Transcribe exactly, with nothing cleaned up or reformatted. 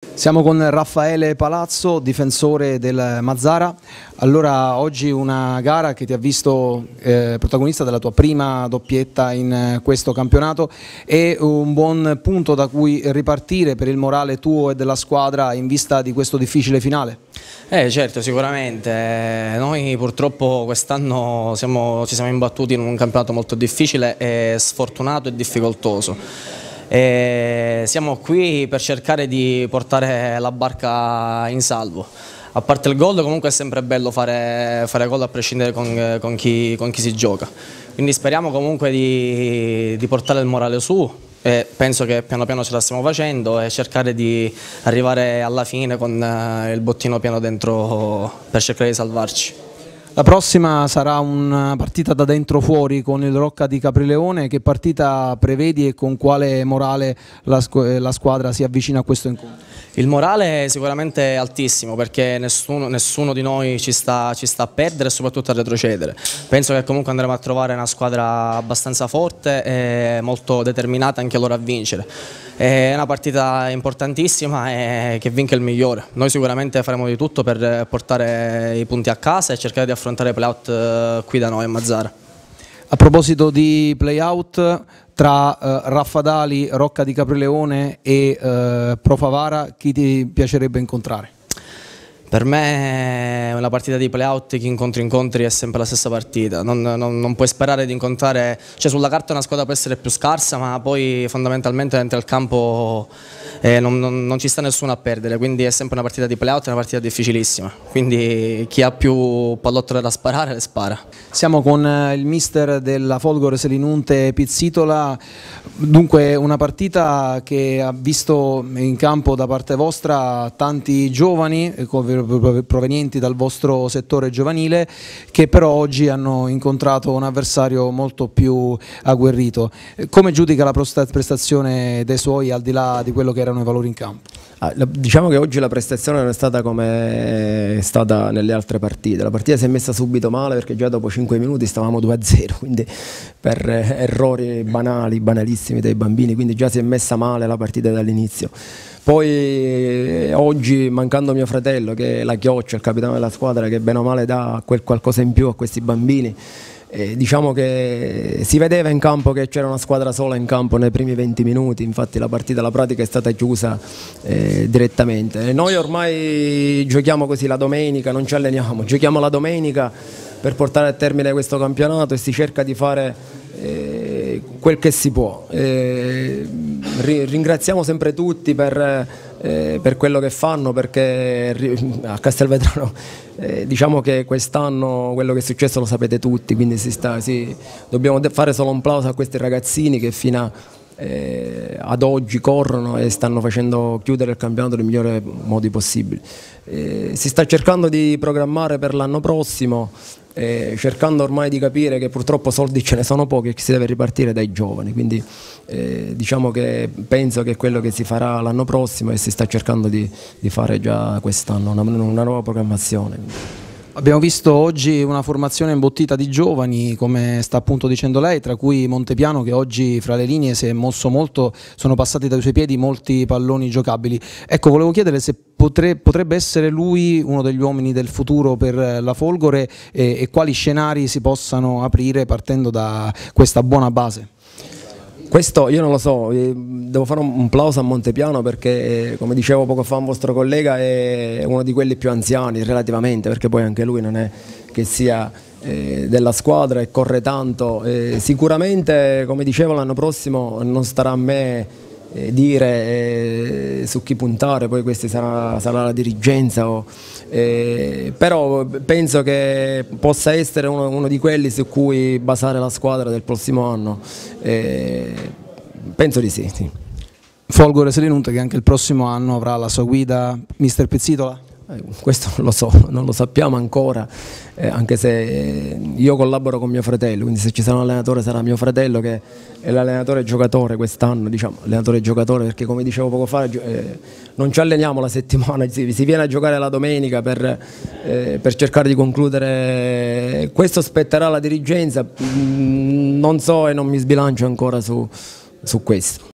Siamo con Raffaele Palazzo, difensore del Mazara. Allora, oggi una gara che ti ha visto eh, protagonista della tua prima doppietta in eh, questo campionato, è un buon punto da cui ripartire per il morale tuo e della squadra in vista di questo difficile finale? Eh certo, sicuramente. Noi purtroppo quest'anno siamo, ci siamo imbattuti in un campionato molto difficile e sfortunato e difficoltoso. E siamo qui per cercare di portare la barca in salvo. A parte il gol, comunque è sempre bello fare, fare gol a prescindere con, con, chi, con chi si gioca. Quindi speriamo comunque di, di portare il morale su, e penso che piano piano ce la stiamo facendo, e cercare di arrivare alla fine con il bottino pieno dentro per cercare di salvarci. La prossima sarà una partita da dentro fuori con il Rocca di Caprileone. Che partita prevedi e con quale morale la, la squadra si avvicina a questo incontro? Il morale è sicuramente altissimo, perché nessuno, nessuno di noi ci sta, ci sta a perdere e soprattutto a retrocedere. Penso che comunque andremo a trovare una squadra abbastanza forte e molto determinata anche loro a vincere. È una partita importantissima e che vinca il migliore. Noi sicuramente faremo di tutto per portare i punti a casa e cercare di affrontare i play-out qui da noi a Mazara. A proposito di play-out, tra eh, Raffadali, Rocca di Caprileone e eh, Pro Favara, chi ti piacerebbe incontrare? Per me una partita di play-out, chi incontri incontri, è sempre la stessa partita. Non, non, non puoi sperare di incontrare, cioè sulla carta una squadra può essere più scarsa, ma poi fondamentalmente dentro il campo eh, non, non, non ci sta nessuno a perdere, quindi è sempre una partita di play-out, è una partita difficilissima. Quindi chi ha più pallottole da sparare le spara. Siamo con il mister della Folgore Selinunte Pizzitola. Dunque una partita che ha visto in campo da parte vostra tanti giovani provenienti dal vostro settore giovanile, che però oggi hanno incontrato un avversario molto più agguerrito. Come giudica la prestazione dei suoi, al di là di quello che erano i valori in campo? Ah, diciamo che oggi la prestazione non è stata come è stata nelle altre partite. La partita si è messa subito male, perché già dopo cinque minuti stavamo due a zero, quindi per errori banali, banalissimi dei bambini, quindi già si è messa male la partita dall'inizio. Poi eh, oggi, mancando mio fratello, che è la chioccia, il capitano della squadra, che bene o male dà quel qualcosa in più a questi bambini, eh, diciamo che si vedeva in campo che c'era una squadra sola in campo nei primi venti minuti. Infatti la partita, la pratica è stata chiusa eh, direttamente. E noi ormai giochiamo così la domenica, non ci alleniamo, giochiamo la domenica per portare a termine questo campionato, e si cerca di fare eh, quel che si può. Eh, ringraziamo sempre tutti per, eh, per quello che fanno, perché a Castelvetrano eh, diciamo che quest'anno quello che è successo lo sapete tutti, quindi si sta, si, dobbiamo fare solo un plauso a questi ragazzini che fino a Eh, ad oggi corrono e stanno facendo chiudere il campionato nei migliori modi possibili. Eh, si sta cercando di programmare per l'anno prossimo, eh, cercando ormai di capire che purtroppo soldi ce ne sono pochi e che si deve ripartire dai giovani, quindi eh, diciamo che penso che è quello che si farà l'anno prossimo, e si sta cercando di, di fare già quest'anno una, una nuova programmazione. Abbiamo visto oggi una formazione imbottita di giovani, come sta appunto dicendo lei, tra cui Montepiano, che oggi fra le linee si è mosso molto, sono passati dai suoi piedi molti palloni giocabili. Ecco, volevo chiedere se potre, potrebbe essere lui uno degli uomini del futuro per la Folgore, e, e quali scenari si possano aprire partendo da questa buona base. Questo io non lo so, devo fare un plauso a Montepiano, perché come dicevo poco fa un vostro collega è uno di quelli più anziani relativamente, perché poi anche lui non è che sia eh, della squadra e corre tanto. Eh, sicuramente, come dicevo, l'anno prossimo non starà a me eh, dire eh, su chi puntare, poi questa sarà, sarà la dirigenza, o, eh, però penso che possa essere uno, uno di quelli su cui basare la squadra del prossimo anno. Eh, penso di sì, sì. Folgore Selinunte che anche il prossimo anno avrà la sua guida, mister Pizzitola? Eh, questo non lo so, non lo sappiamo ancora, eh, anche se eh, io collaboro con mio fratello, quindi se ci sarà un allenatore sarà mio fratello, che è l'allenatore giocatore quest'anno, diciamo, allenatore giocatore, perché come dicevo poco fa eh, non ci alleniamo la settimana, si, si viene a giocare la domenica per, eh, per cercare di concludere. Questo spetterà alla dirigenza, mm, non so e non mi sbilancio ancora su, su questo.